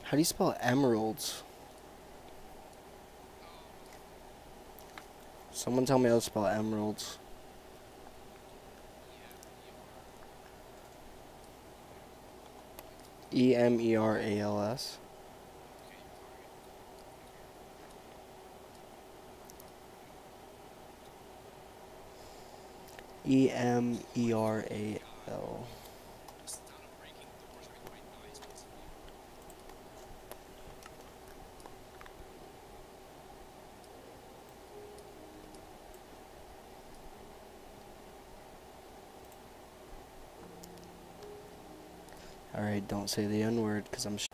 How do you spell emeralds? Someone tell me how to spell emeralds. Emerals. Emeral. Alright, don't say the N word, because I'm.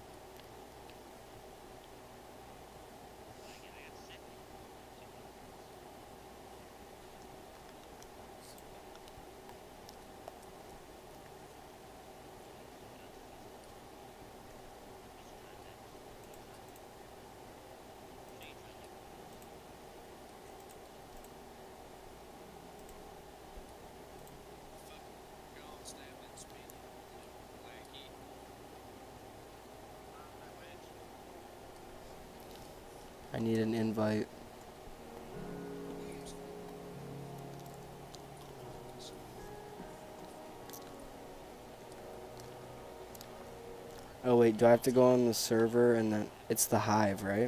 I need an invite. Oh wait, do I have to go on the server and then it's the hive, right?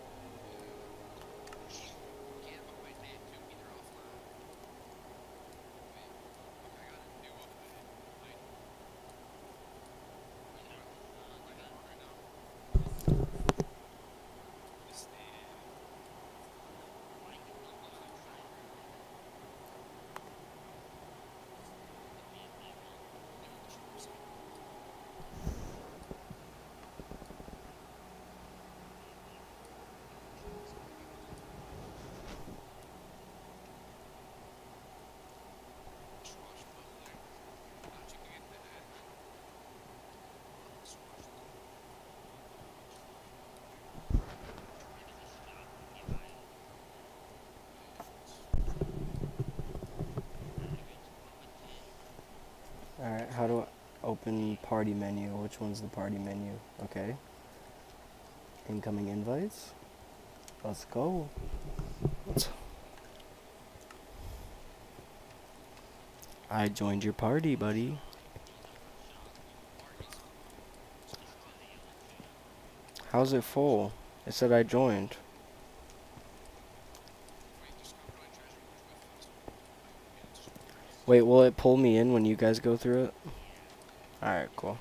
Alright, how do I open party menu? Which one's the party menu? Okay. Incoming invites. Let's go. I joined your party, buddy. How's it full? It said I joined. Wait, will it pull me in when you guys go through it? Alright, cool.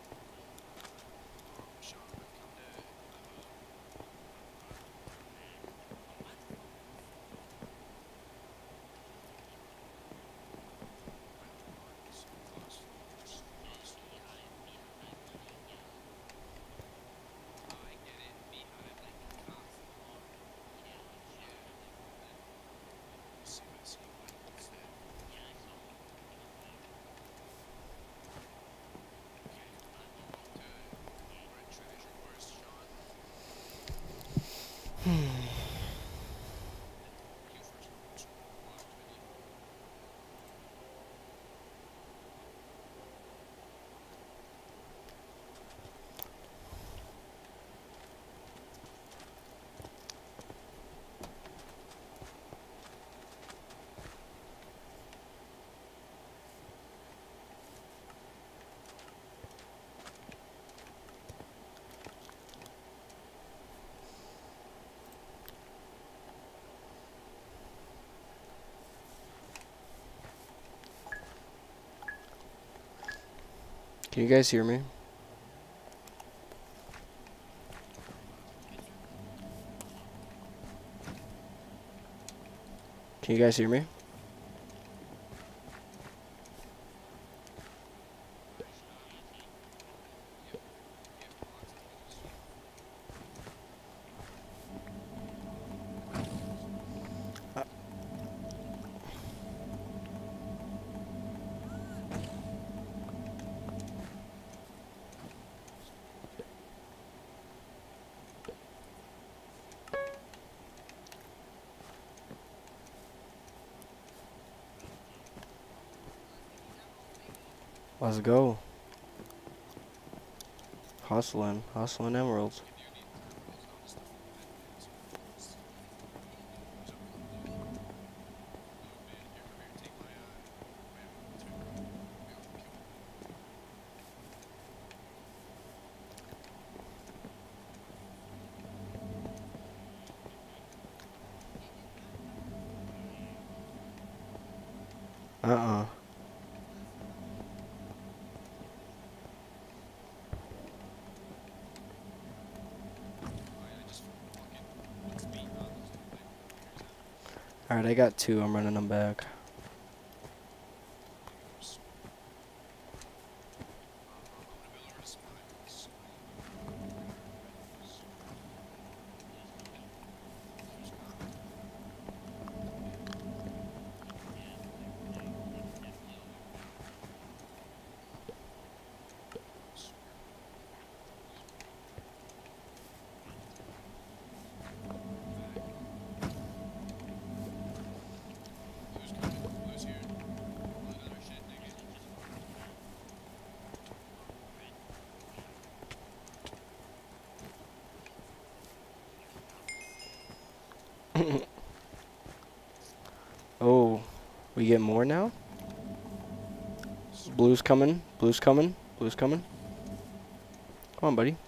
Can you guys hear me? Can you guys hear me? Let's go. hustling emeralds. Uh-uh. Alright, I got 2. I'm running them back. Oh, we get more now? Blue's coming. Blue's coming. Blue's coming. Come on, buddy.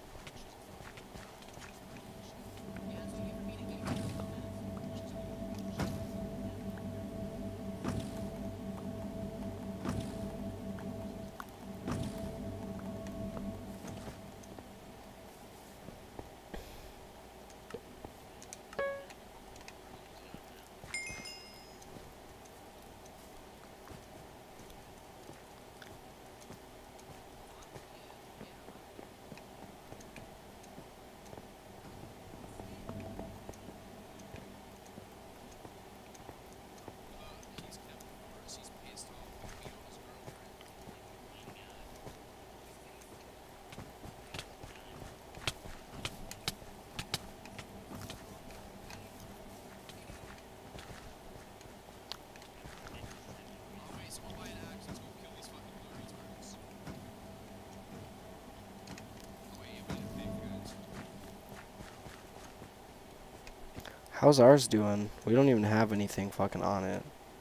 How's ours doing? We don't even have anything fucking on it.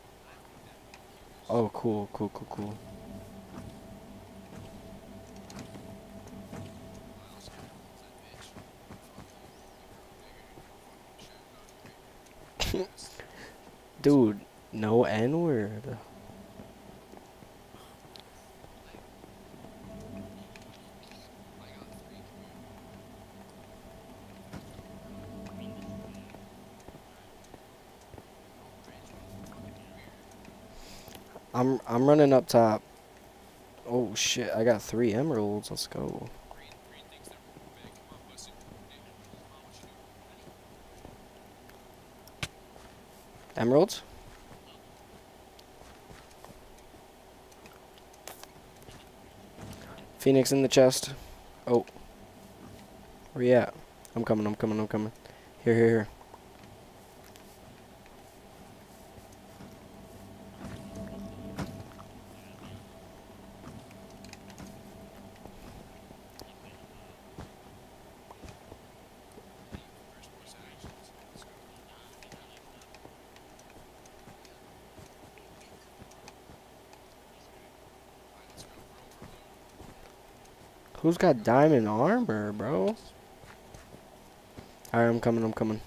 Oh, cool, cool, cool, cool. Dude, no N-word. I'm running up top. Oh shit, I got 3 emeralds. Let's go. Emeralds? Phoenix in the chest. Oh. Where you at? I'm coming, I'm coming, I'm coming. Here, here, here. Who's got diamond armor, bro? Alright, I'm coming, I'm coming.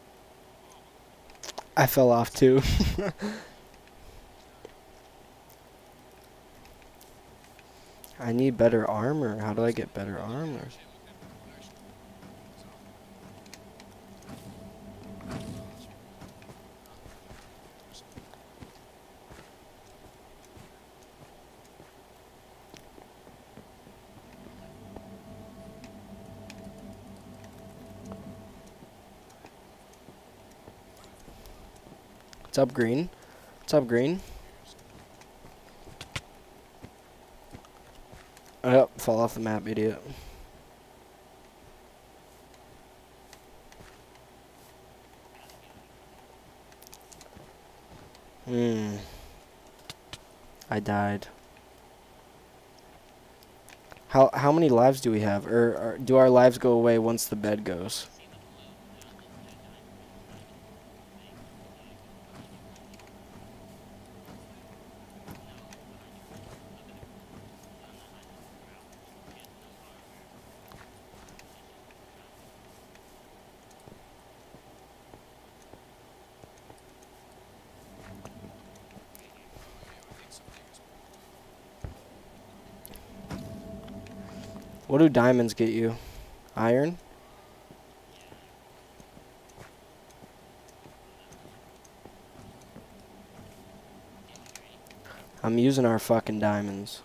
I fell off too. I need better armor. How do I get better armor? What's up, Green? What's up, Green? Oh, fall off the map, idiot. I died. How many lives do we have? Or do our lives go away once the bed goes? What do diamonds get you? Iron? I'm using our fucking diamonds.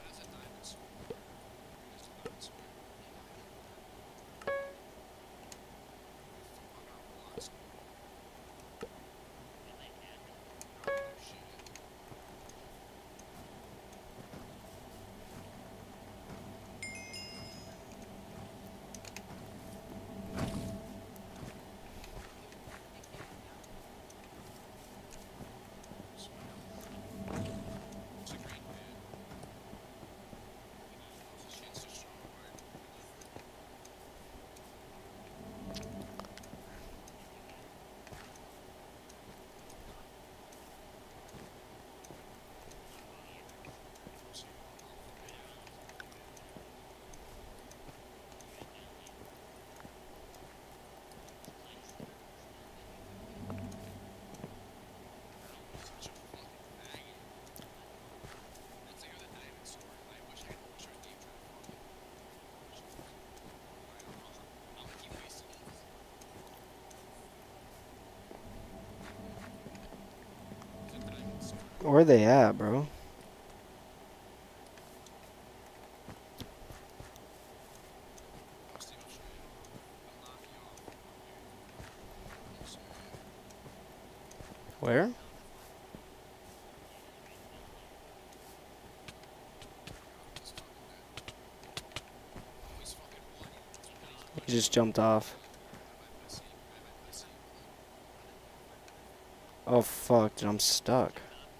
Where they at, bro? Where? He just jumped off. Oh fuck, dude, I'm stuck.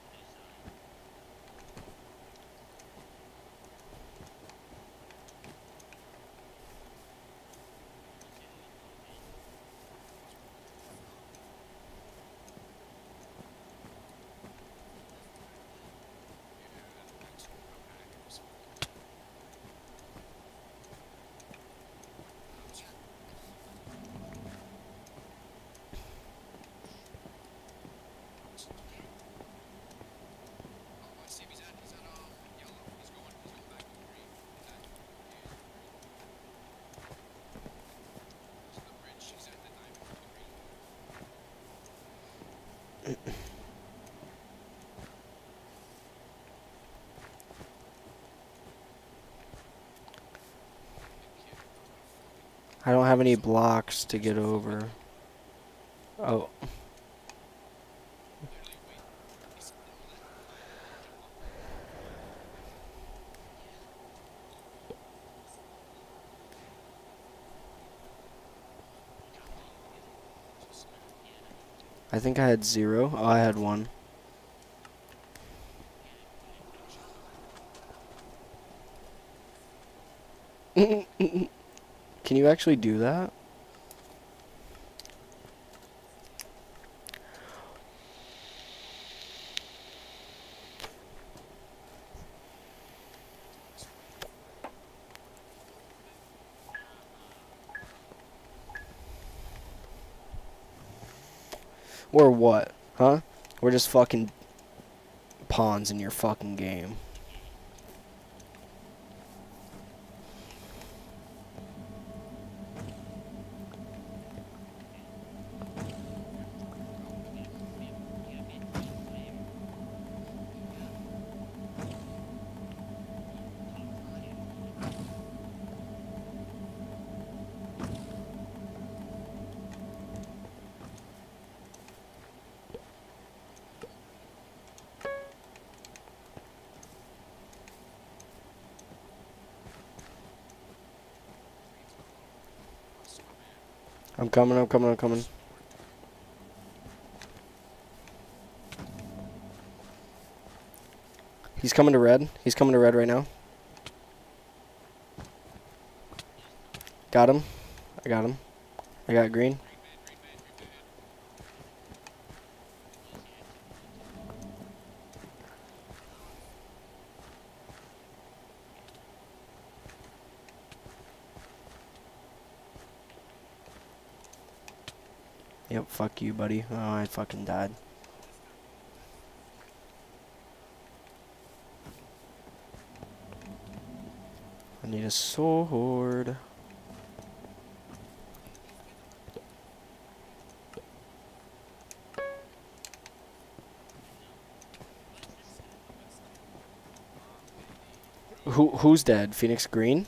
I don't have any blocks to get over. Oh. I think I had 0. Oh, I had 1. Can you actually do that? Or what? Huh? We're just fucking pawns in your fucking game. I'm coming, I'm coming, I'm coming. He's coming to red. He's coming to red right now. Got him. I got him. I got green. Yep, fuck you, buddy. Oh, I fucking died. I need a sword. Who's dead? Phoenix Green?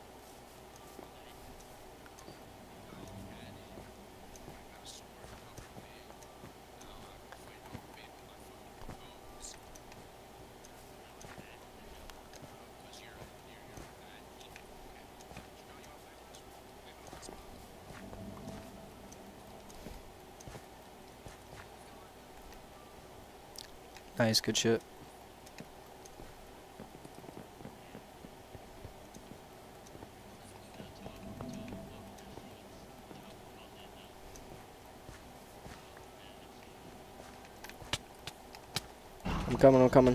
Nice, good shit. I'm coming, I'm coming.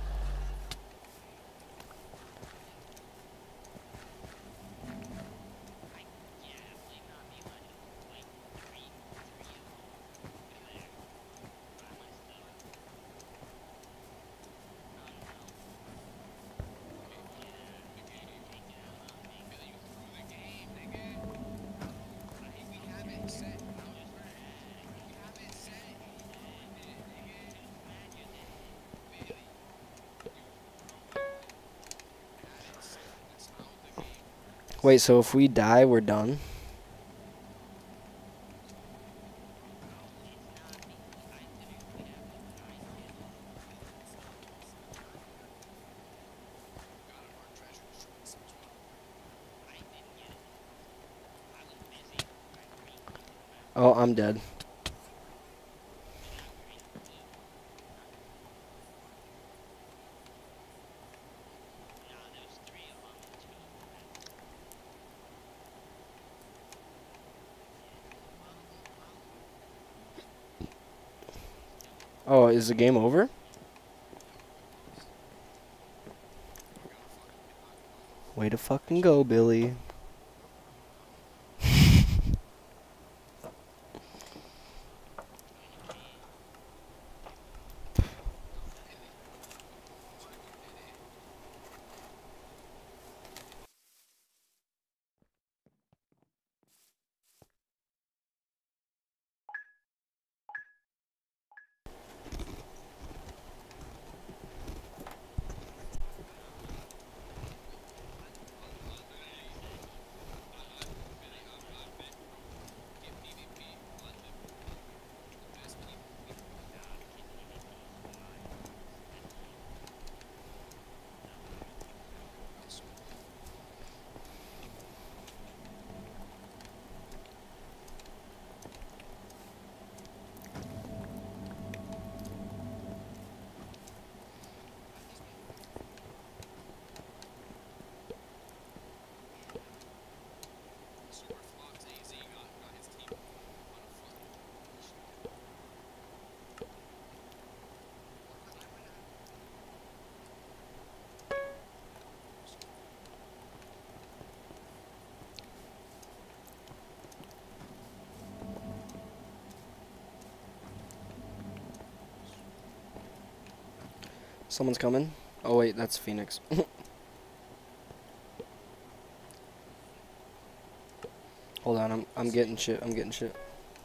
Wait, so if we die, we're done? Oh, I'm dead. Oh, is the game over? Way to fucking go, Billy. Someone's coming. Oh wait, that's Phoenix. Hold on, I'm getting shit. I'm getting shit.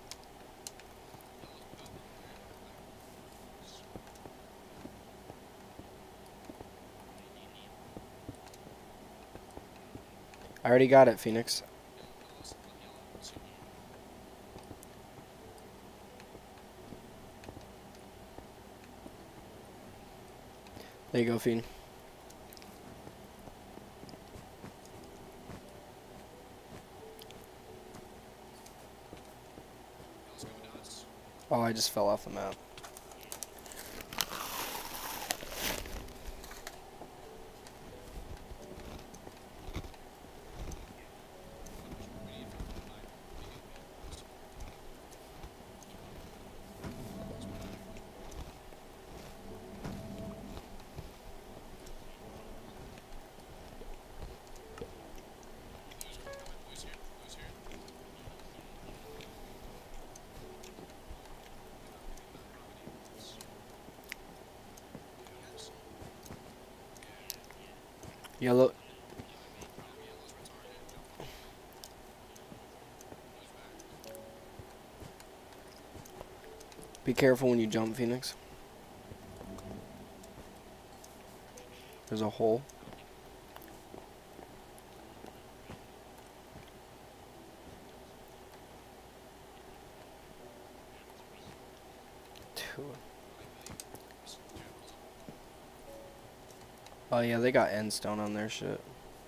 I already got it, Phoenix. There you go, Fiend. Oh, I just fell off the map. Yellow. Be careful when you jump, Phoenix. There's a hole. Oh yeah, they got end stone on their shit.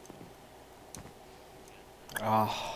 Ah.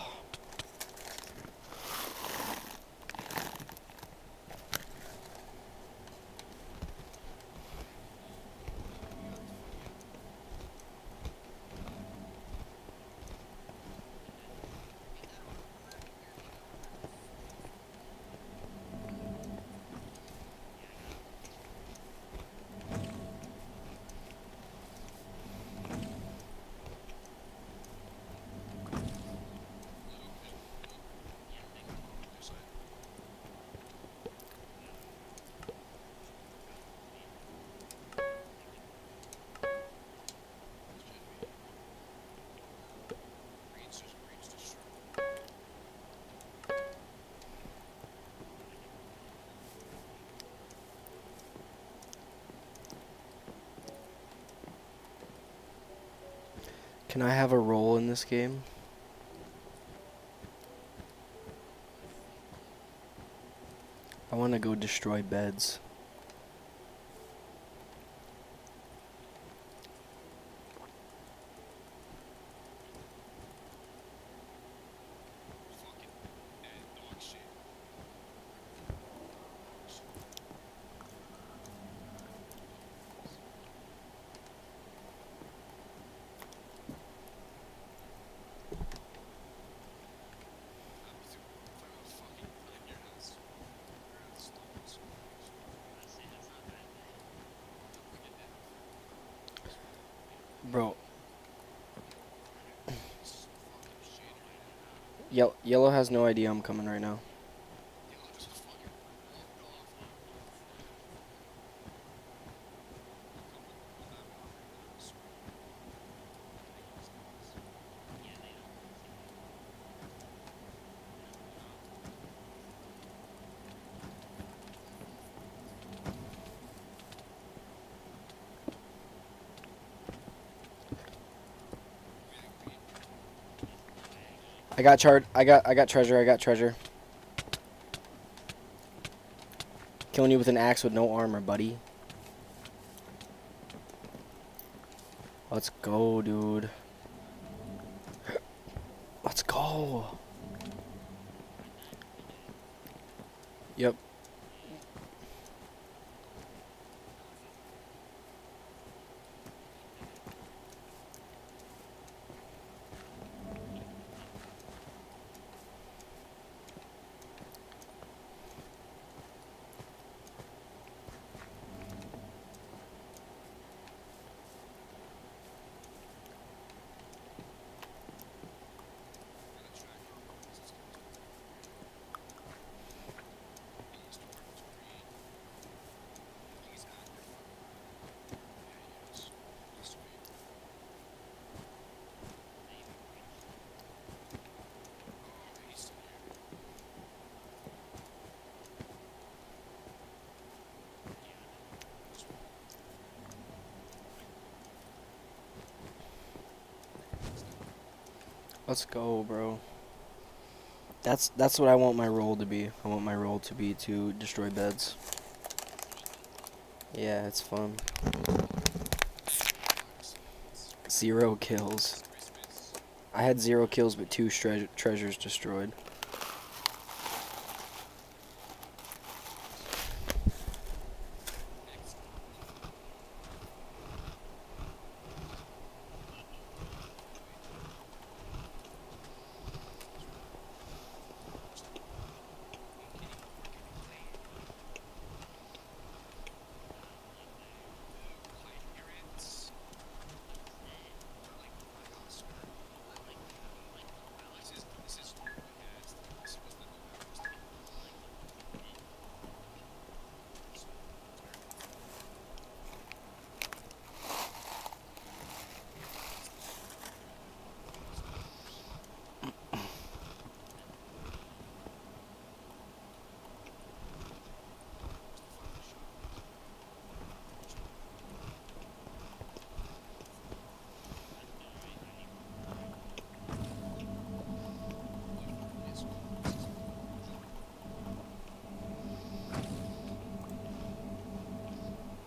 Can I have a role in this game? I want to go destroy beds. Bro. Yellow has no idea I'm coming right now. I got treasure, I got treasure. Killing you with an axe with no armor, buddy. Let's go, dude. Let's go. Yep. Let's go, bro. That's what I want my role to be. I want my role to be to destroy beds. Yeah, it's fun. 0 kills. I had 0 kills, but 2 treasures destroyed.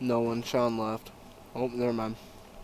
No one. Sean left. Oh, never mind.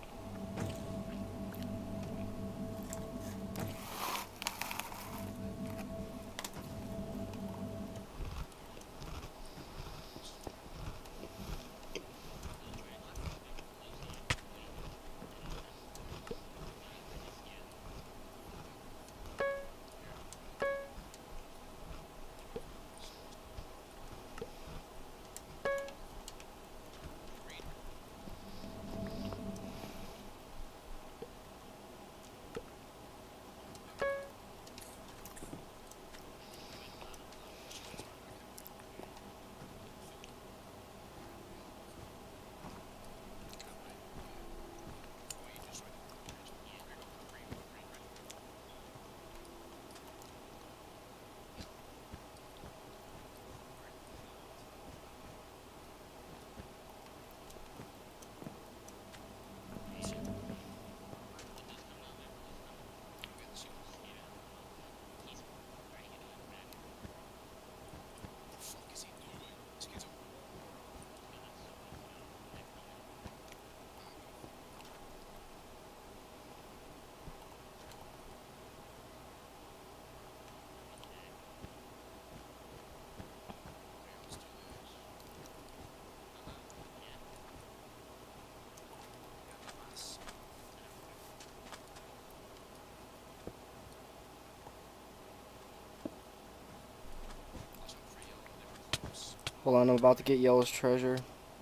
Hold on, I'm about to get yellow's treasure.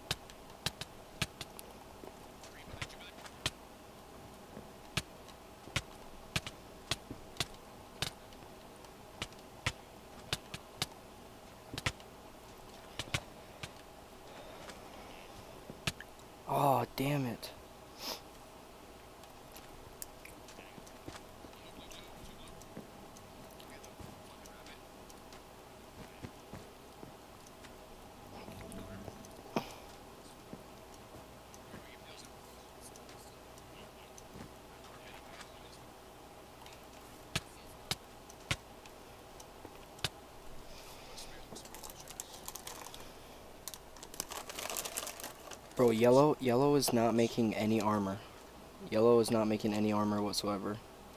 Oh, damn it. Bro, yellow is not making any armor. Yellow is not making any armor whatsoever.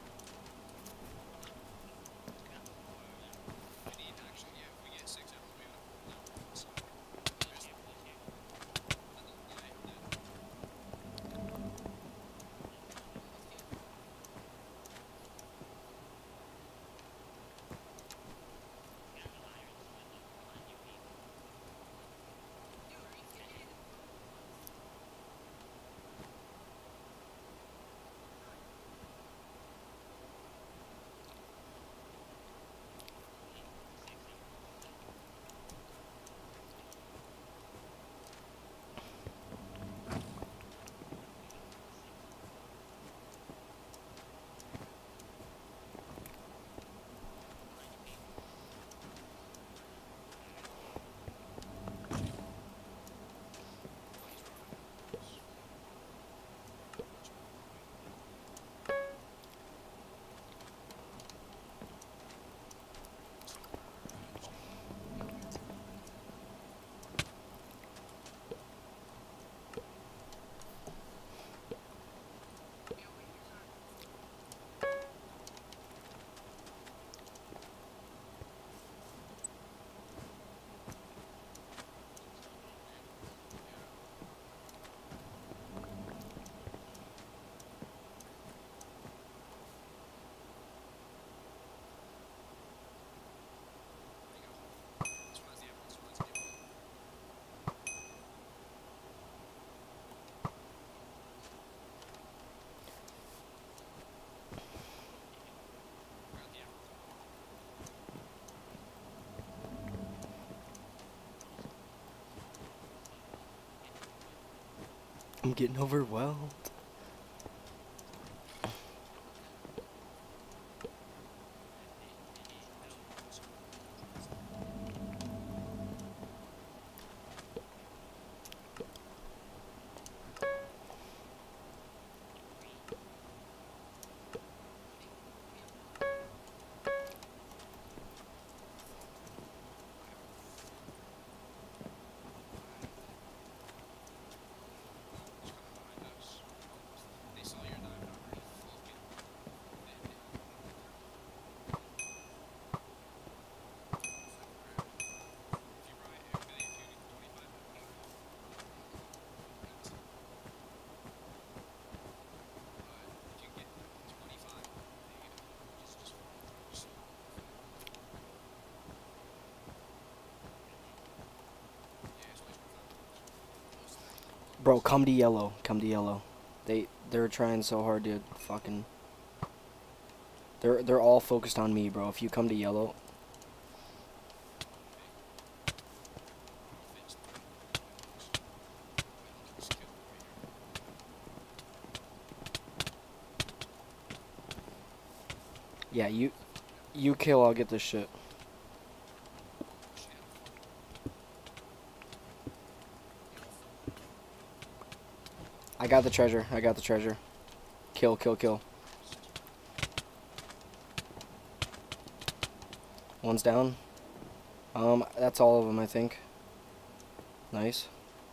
I'm getting overwhelmed. Bro, come to yellow. Come to yellow. They're trying so hard to fucking. They're all focused on me, bro. If you come to yellow. Yeah, you kill, I'll get this shit. I got the treasure. I got the treasure. Kill, kill, kill. One's down. That's all of them, I think. Nice.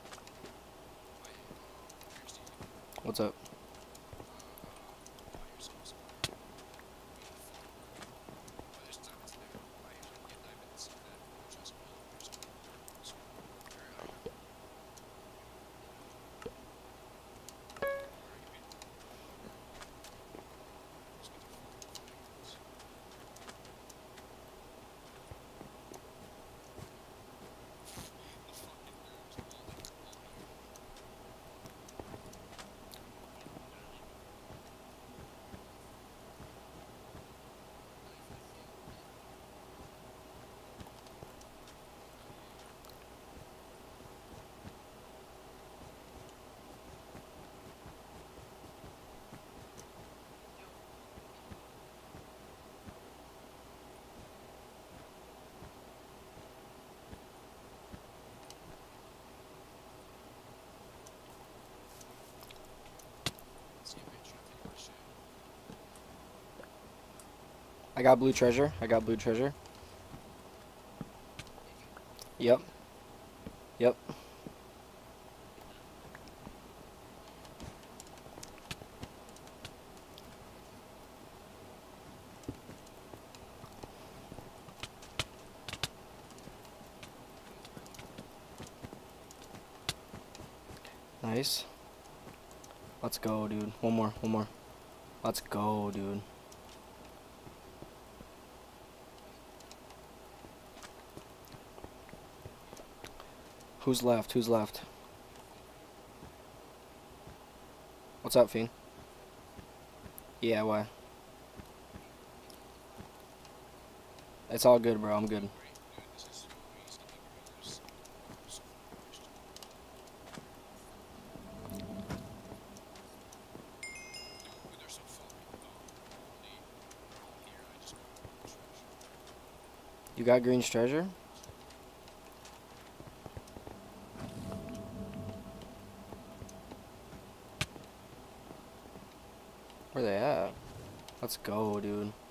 What's up? I got blue treasure. I got blue treasure. Yep. Yep. Nice. Let's go, dude. One more, one more. Let's go, dude. Who's left? Who's left? What's up, Fiend? Yeah, why? It's all good, bro. I'm good. You got Green's treasure? Where they at? Let's go, dude.